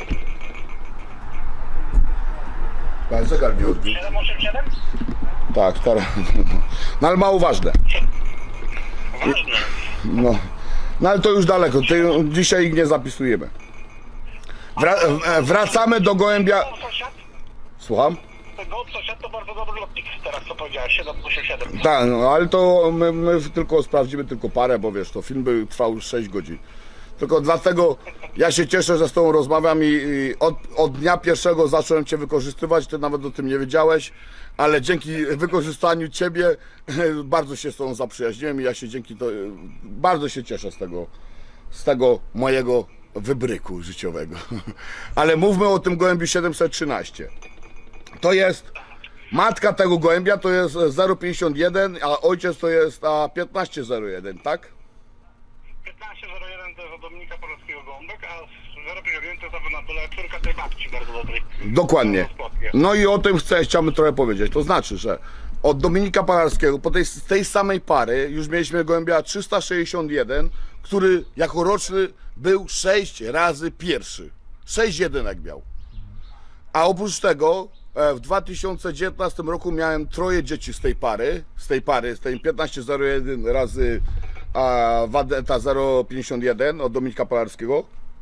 Tak, zegar nie odbił. siedem osiem siedem? Tak, teraz. No ale mało ważne. Ważne. No, no ale to już daleko, Ty, dzisiaj ich nie zapisujemy. Wra e, wracamy do gołębia. Gołąb sąsiad? Słucham? Ten gołąb sąsiad to bardzo dobry lotnik, teraz co powiedziałeś, siedem osiem siedem. Tak, no ale to my, my tylko sprawdzimy tylko parę, bo wiesz, to film by trwał już sześć godzin. Tylko dlatego ja się cieszę, że z tobą rozmawiam i, i od, od dnia pierwszego zacząłem cię wykorzystywać, ty nawet o tym nie wiedziałeś, ale dzięki wykorzystaniu ciebie bardzo się z tobą zaprzyjaźniłem i ja się dzięki to, bardzo się cieszę z tego, z tego mojego wybryku życiowego. Ale mówmy o tym gołębiu siedemset trzynaście. To jest matka tego gołębia, to jest zero pięćdziesiąt jeden, a ojciec to jest a piętnaście zero jeden, tak? piętnaście zero jeden to jest od Dominika Polskiego Gołąbek, a zero pięćdziesiąt jeden to jest na tyle córka tej babci bardzo dobrej. Dokładnie. No i o tym chcę, chciałbym trochę powiedzieć. To znaczy, że od Dominika Palarskiego, po tej, z tej samej pary, już mieliśmy gołębia trzysta sześćdziesiąt jeden, który jako roczny był sześć razy pierwszy. sześć jedynek miał. A oprócz tego e, w dwa tysiące dziewiętnastym roku miałem troje dzieci z tej pary, z tej pary, z tej piętnaście zero jeden razy a, Wadeta zero pięćdziesiąt jeden od Dominika Palarskiego.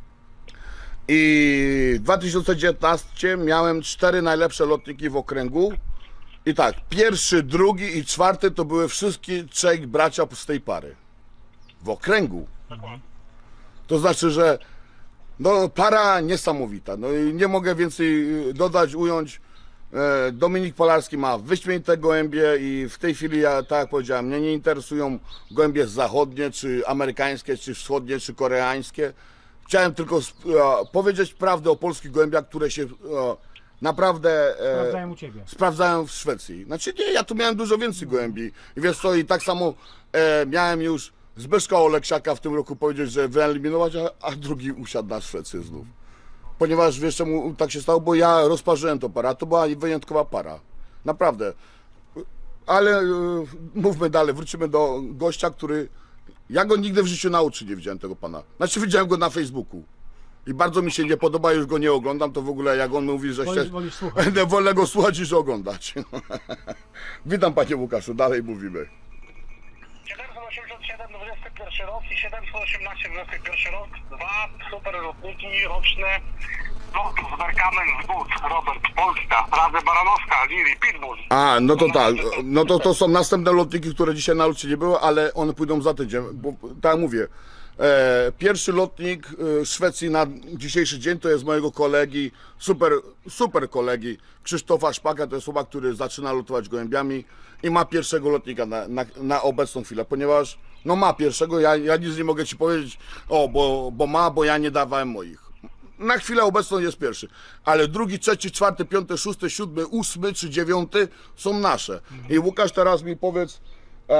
I w dwa tysiące dziewiętnastym miałem cztery najlepsze lotniki w okręgu. I tak, pierwszy, drugi i czwarty to były wszystkie trzej bracia z tej pary. W okręgu. To znaczy, że no, para niesamowita. No i nie mogę więcej dodać, ująć. E, Dominik Polarski ma wyśmienite gołębie i w tej chwili, ja tak jak powiedziałem, mnie nie interesują gołębie zachodnie, czy amerykańskie, czy wschodnie, czy koreańskie. Chciałem tylko sp- e, powiedzieć prawdę o polskich gołębiach, które się e, naprawdę e, Sprawdzają u ciebie. sprawdzałem w Szwecji. Znaczy nie, ja tu miałem dużo więcej gołębi. I wiesz co, i tak samo e, miałem już Zbyszka Oleksiaka w tym roku powiedzieć, że wyeliminować, a, a drugi usiadł na Szwecję znów. Ponieważ wiesz czemu tak się stało, bo ja rozparzyłem to para, to była wyjątkowa para. Naprawdę. Ale e, mówmy dalej, wrócimy do gościa, który... Ja go nigdy w życiu na oczy nie widziałem, tego pana. Znaczy widziałem go na Facebooku. I bardzo mi się nie podoba, już go nie oglądam, to w ogóle jak on mówi, że Wolisz, się... wolisz słuchać. Wolę go słuchać niż oglądać. Witam panie Łukaszu, dalej mówimy. siedemset osiemdziesiąt siedem dwudziesty pierwszy rok i siedemset osiemnaście dwudziesty pierwszy rok. Dwa super lotniki roczne. Lotus, Berkamen, Zbud, Robert, Polska, Razy Baranowska, Lili, Pitbull. A, no to tak, no to to są następne lotniki, które dzisiaj na locie nie były, ale one pójdą za tydzień, bo tak jak mówię, e, pierwszy lotnik e, Szwecji na dzisiejszy dzień to jest mojego kolegi, super, super kolegi Krzysztofa Szpaka, to jest chłopak, który zaczyna lotować gołębiami i ma pierwszego lotnika na, na, na obecną chwilę, ponieważ no ma pierwszego, ja, ja nic nie mogę ci powiedzieć, o, bo, bo ma, bo ja nie dawałem moich. Na chwilę obecną jest pierwszy, ale drugi, trzeci, czwarty, piąty, szósty, siódmy, ósmy czy dziewiąty są nasze. I Łukasz, teraz mi powiedz, e,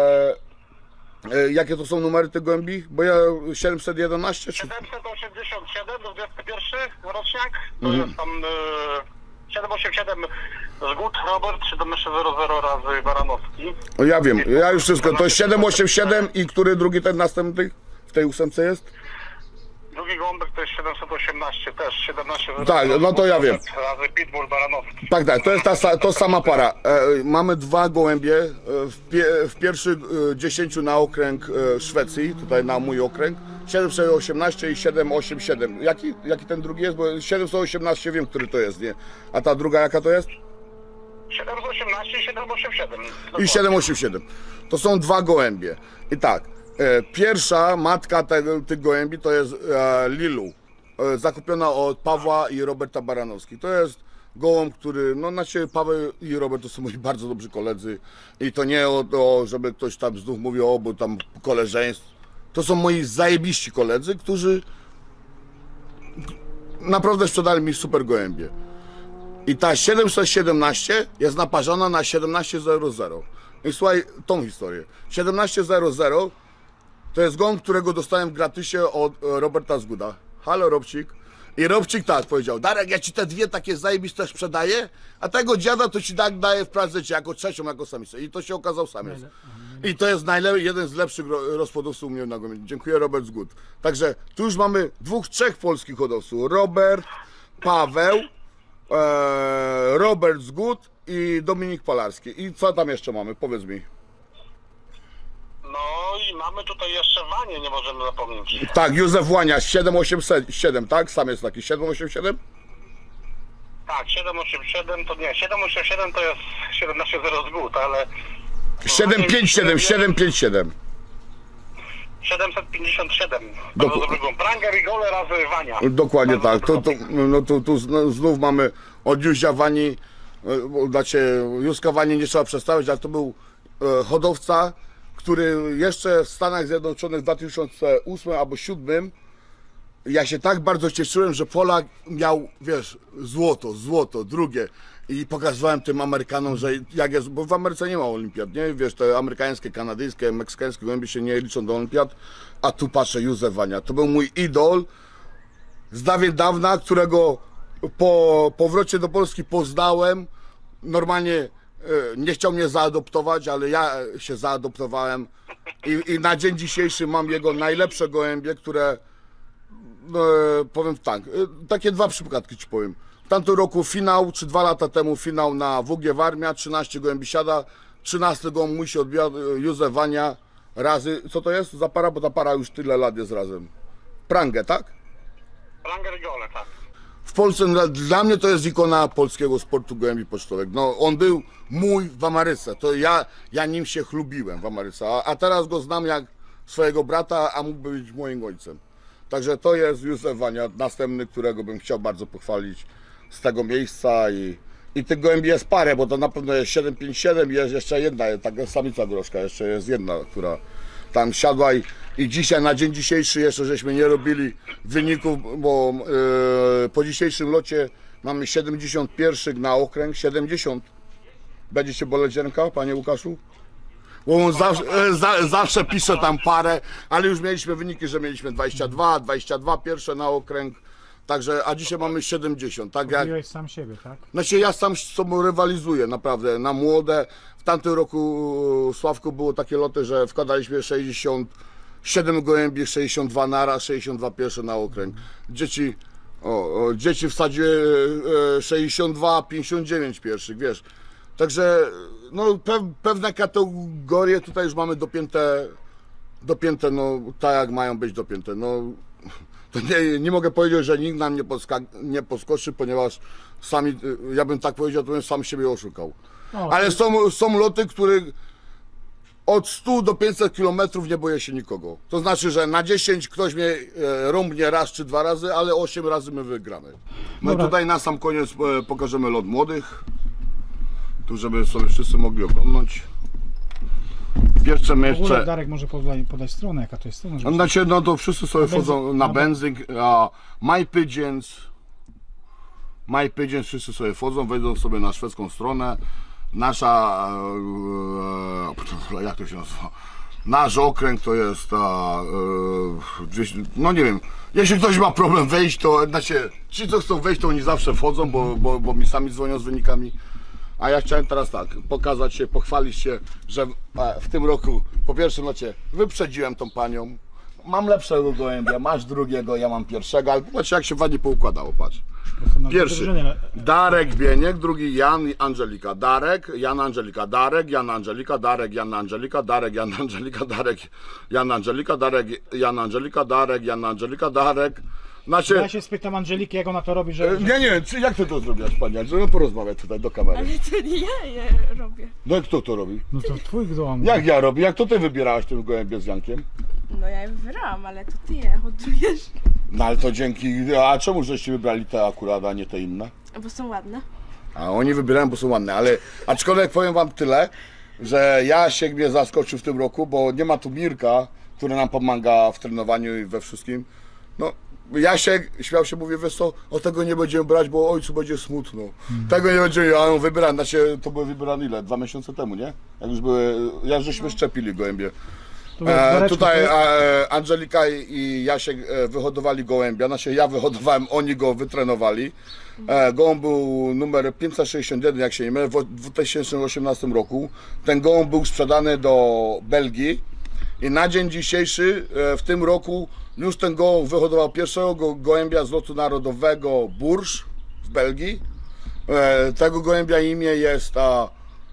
e, jakie to są numery tych gołębi? Bo ja siedemset jedenaście czy... siedemset osiemdziesiąt siedem dwudziesty pierwszy roczniak. To jest tam e, siedemset osiemdziesiąt siedem Zgód, Robert, siedemnaście zero zero razy Baranowski. O, ja wiem, ja już wszystko, to jest siedem osiemdziesiąt siedem i który drugi ten następny w tej ósemce jest? Drugi gąbek to jest siedemset osiemnaście też, siedemnaście zero Tak, no to ja wiem. Razy Pitbull, Baranowski. Tak, tak, to jest ta sa- to sama para. E, mamy dwa gołębie e, w, pie- w pierwszych e, dziesięciu na okręg e, Szwecji, tutaj na mój okręg, siedemset osiemnaście i siedemset osiemdziesiąt siedem. Jaki, jaki ten drugi jest? Bo siedemset osiemnaście wiem, który to jest, nie? A ta druga jaka to jest? siedemset osiemnaście i siedemset osiemdziesiąt siedem. I siedemset osiemdziesiąt siedem. To są dwa gołębie. I tak, e, pierwsza matka tego, tych gołębi to jest e, Lilu, e, zakupiona od Pawła i Roberta Baranowskich. To jest gołąb, który, no znaczy Paweł i Robert to są moi bardzo dobrzy koledzy i to nie o to, żeby ktoś tam znów mówił, o, bo tam koleżeństwo. To są moi zajebiści koledzy, którzy naprawdę sprzedali mi super gołębie. I ta siedemset siedemnaście jest naparzona na siedemnaście zero zero. I słuchaj tą historię. siedemnaście zero zero to jest gołąb, którego dostałem w gratisie od e, Roberta Zguda. Halo Robcik. I Robcik tak powiedział: Darek, ja ci te dwie takie zajebiste sprzedaję, a tego dziada to ci tak daję w prezencie jako trzecią, jako samicę. I to się okazał samiec. I to jest najle- jeden z lepszych ro- rozpłodowców u mnie na gołębi. Dziękuję, Robert Zgud. Także tu już mamy dwóch, trzech polskich hodowców. Robert, Paweł, e, Robert Zgud i Dominik Palarski. I co tam jeszcze mamy? Powiedz mi. No i mamy tutaj jeszcze Wanię, nie możemy zapomnieć. Tak, Józef Włania, siedem osiem siedem, tak? Sam jest taki, siedem osiem siedem? Tak, siedemset osiemdziesiąt siedem to nie, siedemset osiemdziesiąt siedem to jest siedemnaście zero Zgód, ale... siedem pięć siedem, siedem pięć siedem. siedemset pięćdziesiąt siedem. Dok- Bardzo dobrego. Pranger i Gole razy Wania. Dokładnie Bardzo tak. To, dobry to, no, tu, tu zn- znów mamy od Józia Wani, e, bo znaczy Józka Wani nie trzeba przedstawiać, ale to był e, hodowca, który jeszcze w Stanach Zjednoczonych w dwa tysiące ósmym albo dwa tysiące siódmym ja się tak bardzo cieszyłem, że Polak miał, wiesz, złoto, złoto, drugie. I pokazywałem tym Amerykanom, że jak jest, bo w Ameryce nie ma olimpiad, nie? Wiesz, te amerykańskie, kanadyjskie, meksykańskie gołębie się nie liczą do olimpiad, a tu patrzę, Józef Wania. To był mój idol z dawien dawna, którego po powrocie do Polski poznałem. Normalnie e, nie chciał mnie zaadoptować, ale ja się zaadoptowałem i, i na dzień dzisiejszy mam jego najlepsze gołębie, które e, powiem tak, e, takie dwa przypadki ci powiem. W tamtym roku finał, czy dwa lata temu finał na W G Warmia, trzynaście gołębi siada, trzynasty gołąb mój się odbija, e, Józef Wania razy, co to jest za para, bo ta para już tyle lat jest razem. Prangę, tak? Pranger i Gole, tak. W Polsce, dla, dla mnie to jest ikona polskiego sportu gołębi pocztowych. No, on był mój w Ameryce, to ja, ja nim się chlubiłem w Ameryce, a, a teraz go znam jak swojego brata, a mógłby być moim ojcem. Także to jest Józef Wania, następny, którego bym chciał bardzo pochwalić z tego miejsca i, i tych gołębi jest parę, bo to na pewno jest siedem pięć siedem i jest jeszcze jedna, taka samica groszka, jeszcze jest jedna, która tam siadła i, i dzisiaj, na dzień dzisiejszy jeszcze żeśmy nie robili wyników, bo yy, po dzisiejszym locie mamy siedemdziesiąt jeden na okręg, siedemdziesiąt. Będzie się boleć ręka, panie Łukaszu? Bo on zawsze, e, za, zawsze pisze tam parę, ale już mieliśmy wyniki, że mieliśmy dwadzieścia dwa, dwadzieścia dwa pierwsze na okręg, także, a dzisiaj mamy siedemdziesiąt, tak jak... Mówiłeś sam siebie, tak? Znaczy ja sam z sobą rywalizuję naprawdę na młode. W tamtym roku, Sławku, było takie loty, że wkładaliśmy sześćdziesiąt siedem gołębi, sześćdziesiąt dwa naraz, sześćdziesiąt dwa pierwsze na okręg. Dzieci, o, o, dzieci wsadziły e, sześćdziesiąt dwa, pięćdziesiąt dziewięć pierwszych, wiesz. Także no, pe, pewne kategorie tutaj już mamy dopięte, dopięte, no tak jak mają być dopięte. No, to nie, nie mogę powiedzieć, że nikt nam nie, podska- nie podskoczy, ponieważ sami, ja bym tak powiedział, to bym sam siebie oszukał. O, Ale są, są loty, których od stu do pięćset kilometrów nie boję się nikogo. To znaczy, że na dziesięć ktoś mnie e, rąbnie raz czy dwa razy, ale osiem razy my wygramy. My Dobra. tutaj na sam koniec e, pokażemy lot młodych. Tu, żeby sobie wszyscy mogli oglądać. Pierwsze w ogóle miejsce. Darek może podać, podać stronę, jaka to jest strona. żeby- Znaczy, no to wszyscy sobie Na wchodzą benzyk- na na benzyk, a My Pigeons. My Pigeons, wszyscy sobie wchodzą, wejdą sobie na szwedzką stronę. Nasza, e, e, jak to się nazywa? Nasz okręg to jest, a, e, gdzieś, no nie wiem, jeśli ktoś ma problem wejść, to znaczy, ci co chcą wejść, to oni zawsze wchodzą, bo, bo, bo mi sami dzwonią z wynikami. A ja chciałem teraz tak, pokazać się, pochwalić się, że e, w tym roku po pierwszym locie wyprzedziłem tą panią. Mam lepszego gołębia, masz drugiego, ja mam pierwszego, ale patrz jak się ładnie poukładało, patrz. to na Pierwszy drużynie, ale- Darek Bieniek, drugi Jan i Angelika. Darek, Jan Angelika, Darek, Jan Angelika, Darek, Jan Angelika, Darek, Jan Angelika, Darek, Jan Angelika, Darek, Jan Angelika, Darek, Jan Angelika, Darek. Znaczy, Ja się spytam Angeliki, jak ona to robi, że... że... nie, nie, czy jak ty to zrobiłaś, panie? Żeby porozmawiać tutaj do kamery. Ale to nie ja je robię. No i kto to robi? No to twój dom. Jak ja robię? Jak to ty wybierałaś tym gołębie z Jankiem? No ja je wybrałam, ale to ty je hodujesz. No ale to dzięki, a czemu żeście wybrali te akurat, a nie te inne? Bo są ładne. A oni wybierają, bo są ładne, ale aczkolwiek powiem wam tyle, że Jasiek mnie zaskoczył w tym roku, bo nie ma tu Mirka, który nam pomaga w trenowaniu i we wszystkim. No, Jasiek śmiał się, mówi, wiesz co, o tego nie będziemy brać, bo ojcu będzie smutno. Hmm. Tego nie będziemy, a on wybierany, znaczy to były wybierane ile? Dwa miesiące temu, nie? Jak już były, jak żeśmy szczepili gołębie. Tu, E, Dareczku, tutaj to- e, Angelika i Jasiek e, wyhodowali gołębia, znaczy ja wyhodowałem, oni go wytrenowali. E, gołąb był numer pięćset sześćdziesiąt jeden, jak się nie mylę, w dwa tysiące osiemnastym roku. Ten gołąb był sprzedany do Belgii i na dzień dzisiejszy e, w tym roku już ten gołąb wyhodował pierwszego go, gołębia z lotu narodowego Bourges w Belgii. E, tego gołębia imię jest a,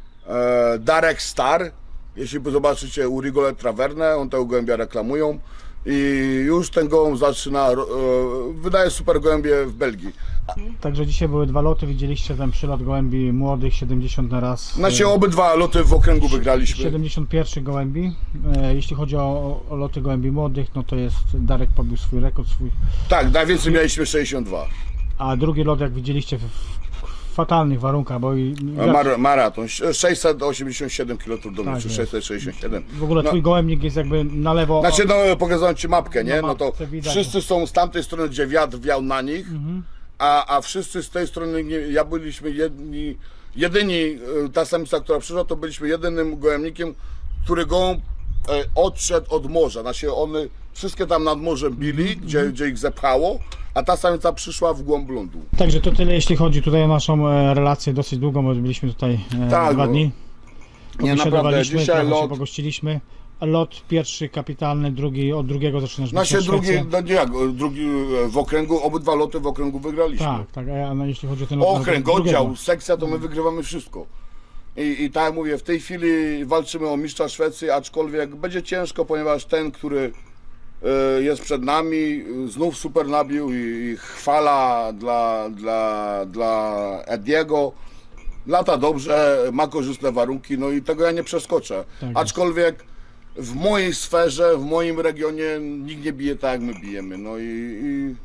e, Darek Star. Jeśli zobaczycie u Rigole Traverne, on tego gołębia reklamują i już ten gołąb zaczyna, e, wydaje super gołębie w Belgii. Także dzisiaj były dwa loty, widzieliście ten przylot gołębi młodych, siedemdziesiąt na raz. Znaczy obydwa loty w okręgu wygraliśmy. siedemdziesiąt jeden gołębi. E, Jeśli chodzi o, o loty gołębi młodych, no to jest Darek pobił swój rekord, swój. Tak, najwięcej mieliśmy sześćdziesiąt dwa. A drugi lot, jak widzieliście, w, w fatalnych warunkach, bo i, Mar maraton, sześćset osiemdziesiąt siedem kilometrów do Tak mnie, czy jest. sześćset sześćdziesiąt siedem. w ogóle No. twój gołębnik jest jakby na lewo. Znaczy, no pokazałem ci mapkę, nie? Na No to mapce widać. wszyscy są z tamtej strony, gdzie wiatr wiał na nich, a, a wszyscy z tej strony, nie, ja byliśmy jedni, jedyni, e, ta samica, która przyszła, to byliśmy jedynym gołębnikiem, który gołąb e, odszedł od morza. Znaczy one wszystkie tam nad morzem bili, gdzie, gdzie ich zepchało, a ta samica przyszła w głąb lądu. Także to tyle, jeśli chodzi tutaj o naszą e, relację, dosyć długą, bo byliśmy tutaj e, Tak, dwa bo- dni. Nie, naprawdę, Pobiesiadowaliśmy, dzisiaj trochę się lot, pogościliśmy. Lot pierwszy kapitalny, drugi, od drugiego zaczynasz być znaczy na drugi, Szwecję. no nie jak, drugi e, w okręgu, obydwa loty w okręgu wygraliśmy. Tak, tak, a ja, no, jeśli chodzi o ten lot Okręg, drugiego. oddział, sekcja, to my wygrywamy wszystko. I, I tak jak mówię, w tej chwili walczymy o mistrza Szwecji, aczkolwiek będzie ciężko, ponieważ ten, który e, jest przed nami, e, znów super nabił i, i chwala dla, dla, dla Ediego. Lata dobrze, ma korzystne warunki, no i tego ja nie przeskoczę. Tak jest. Aczkolwiek w mojej sferze, w moim regionie nikt nie bije tak jak my bijemy. No i, i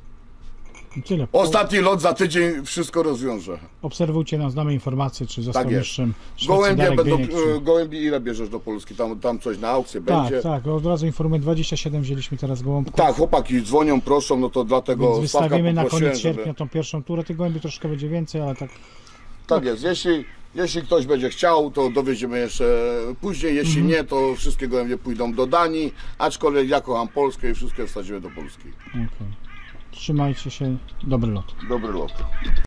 I tyle. ostatni lot za tydzień wszystko rozwiąże. Obserwujcie nas, damy informacje, czy został Tak jest. mistrzem Szwecji Gołębie Darek będą, Bieniek, czy... e, gołębi ile bierzesz do Polski? Tam, tam coś na aukcję będzie? Tak, tak, od razu informuję, dwadzieścia siedem wzięliśmy teraz gołąbków. Tak, chłopaki dzwonią, proszą, no to dlatego Więc Sławka wystawimy na poprosiłem, koniec żeby- sierpnia tą pierwszą turę, tych gołębi troszkę będzie więcej, ale tak Tak jest, jeśli, jeśli ktoś będzie chciał, to dowieziemy jeszcze później, jeśli nie, to wszystkie gołębie pójdą do Danii, aczkolwiek ja kocham Polskę i wszystkie wsadzimy do Polski. okej. Trzymajcie się, dobry lot. Dobry lot.